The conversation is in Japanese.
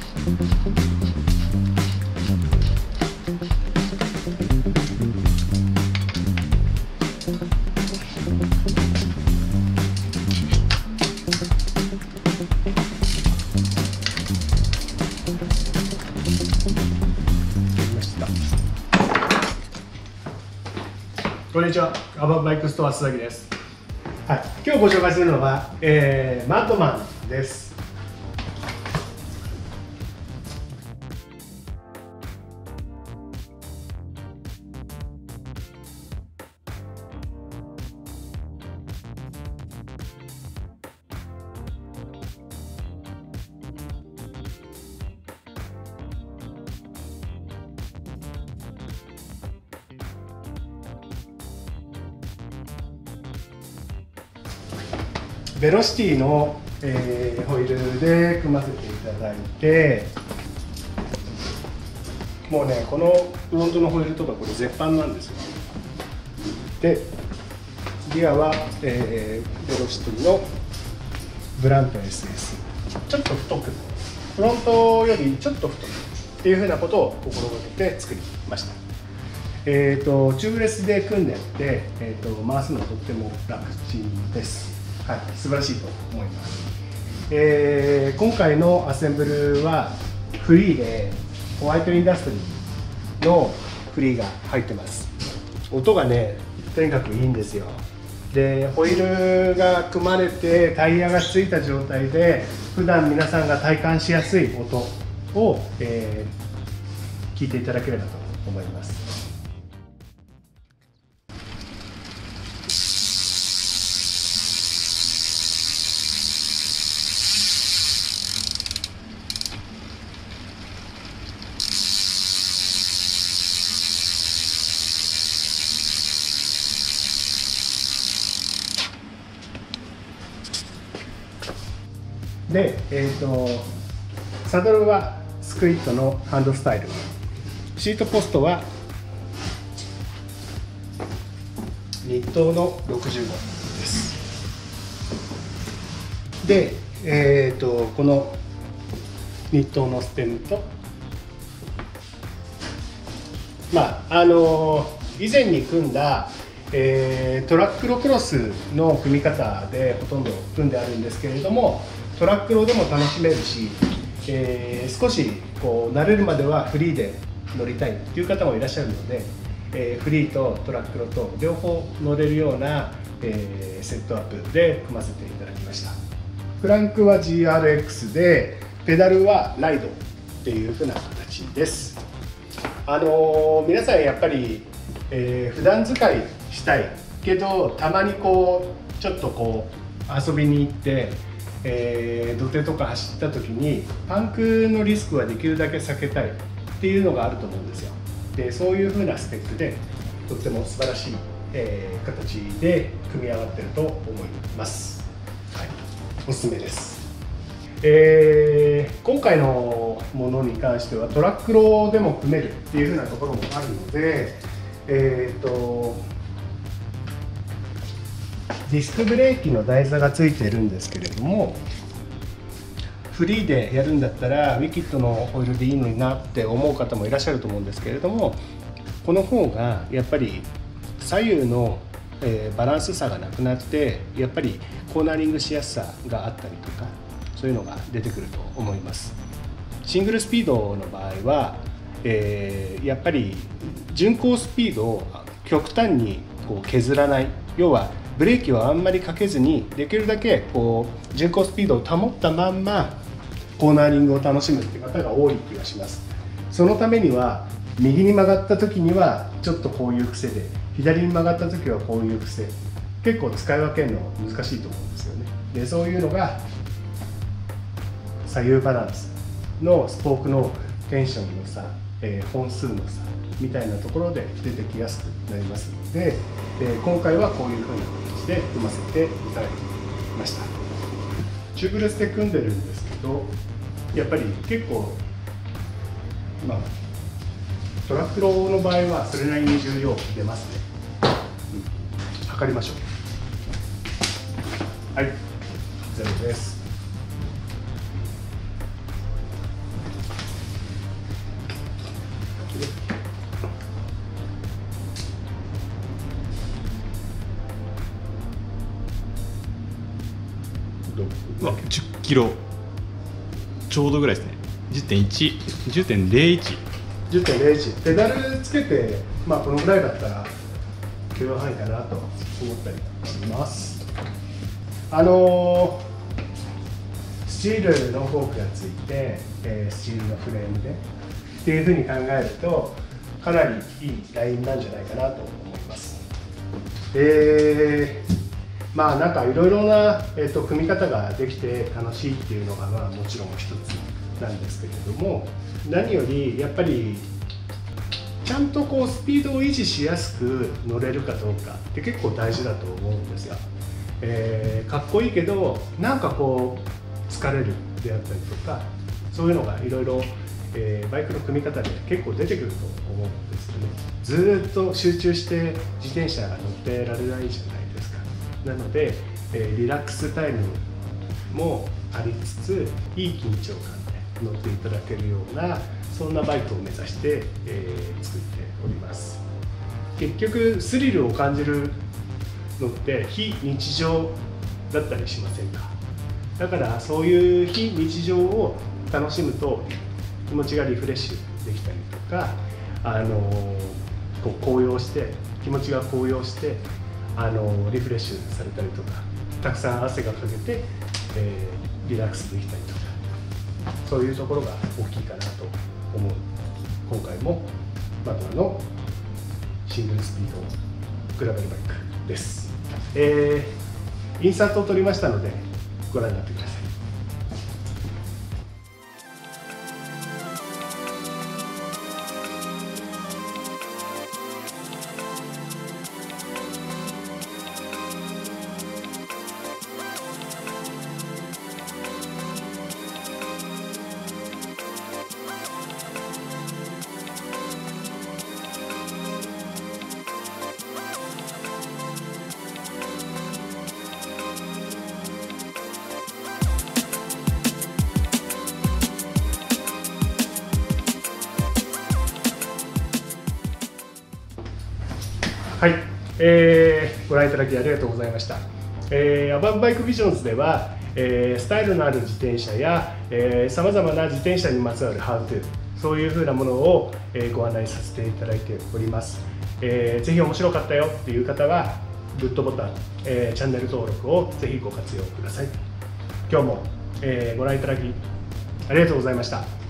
こんにちは、アバンバイクストア須崎です。はい、今日ご紹介するのは、マッドマンです。ベロシティの、ホイールで組ませていただいて、もうね、このフロントのホイールとかこれ絶版なんですよ。でギアは、ベロシティのブラント SS、 ちょっと太く、フロントよりちょっと太くっていうふうなことを心がけて作りました。チューブレスで組んであって、回すのとっても楽ちんです。はい、素晴らしいと思います。今回のアセンブルはフリーでホワイトインダストリーのフリーが入ってます。音がね、とにかくいいんですよ。でホイールが組まれてタイヤがついた状態で普段皆さんが体感しやすい音を、聞いていただければと思います。で、サドルはスクイットのハンドスタイル、シートポストはニットの65です。で、このニットのステムと、以前に組んだトラックロクロスの組み方でほとんど組んであるんですけれども、トラックロでも楽しめるし、少しこう慣れるまではフリーで乗りたいっていう方もいらっしゃるので、フリーとトラックロと両方乗れるような、セットアップで組ませていただきました。クランクは GRX で、ペダルはライドっていう風な形です。皆さんやっぱり、普段使いしたいけど、たまにこうちょっとこう遊びに行って土手とか走った時にパンクのリスクはできるだけ避けたいっていうのがあると思うんですよ。でそういう風なスペックでとっても素晴らしい、形で組み上がってると思います。はい、おすすめです。今回のものに関してはトラックロでも組めるっていう風なところもあるので、ディスクブレーキの台座がついているんですけれども、フリーでやるんだったらウィキッドのホイールでいいのになって思う方もいらっしゃると思うんですけれども、この方がやっぱり左右のバランス差がなくなって、やっぱりコーナリングしやすさがあったりとか、そういうのが出てくると思います。シングルスピードの場合は、やっぱり巡航スピードを極端にこう削らない、要はブレーキをあんまりかけずに、できるだけこう巡航スピードを保ったまんまコーナーリングを楽しむっていう方が多い気がします。そのためには右に曲がった時にはちょっとこういう癖で、左に曲がった時はこういう癖、結構使い分けるの難しいと思うんですよね。でそういうのが左右バランスのスポークのテンションの差、本数の差みたいなところで出てきやすくなりますので、今回はこういう風な形で組ませていただきました。チューブレスで組んでるんですけど、やっぱり結構、トラックロの場合はそれなりに重量出ますね。測りましょう。はい、ゼロです。 10キロちょうどぐらいですね。10.1、10.01、 10.01、ペダルつけて、このぐらいだったら許容範囲かなと思ったりします。スチールのフォークがついて、スチールのフレームでっていうふうに考えると、かなりいいラインなんじゃないかなと思います。なんかいろいろな、組み方ができて楽しいっていうのがもちろん一つなんですけれども、何よりやっぱりちゃんとスピードを維持しやすく乗れるかどうかって結構大事だと思うんですよ。かっこいいけどなんか疲れるであったりとか、そういうのがいろいろバイクの組み方で結構出てくると思うんですよね。ずーっと集中して自転車が乗ってられないじゃないですか。なので、リラックスタイムもありつつ、いい緊張感で乗っていただけるような、そんなバイクを目指して、作っております。結局スリルを感じるのって非日常だったりしませんか。だからそういう非日常を楽しむと気持ちがリフレッシュできたりとか、高揚して気持ちが高揚してリフレッシュされたりとか、たくさん汗がかけて、リラックスできたりとか、そういうところが大きいかなと思う今回もマグナのシングルスピードグラベルバイクです。インサートを撮りましたのでご覧になってください。はい、ご覧いただきありがとうございました。アバブバイクビジョンズでは、スタイルのある自転車やさまざまな自転車にまつわるハウトゥー、そういうふうなものを、ご案内させていただいております。ぜひ面白かったよっていう方はグッドボタン、チャンネル登録をぜひご活用ください。今日も、ご覧いただきありがとうございました。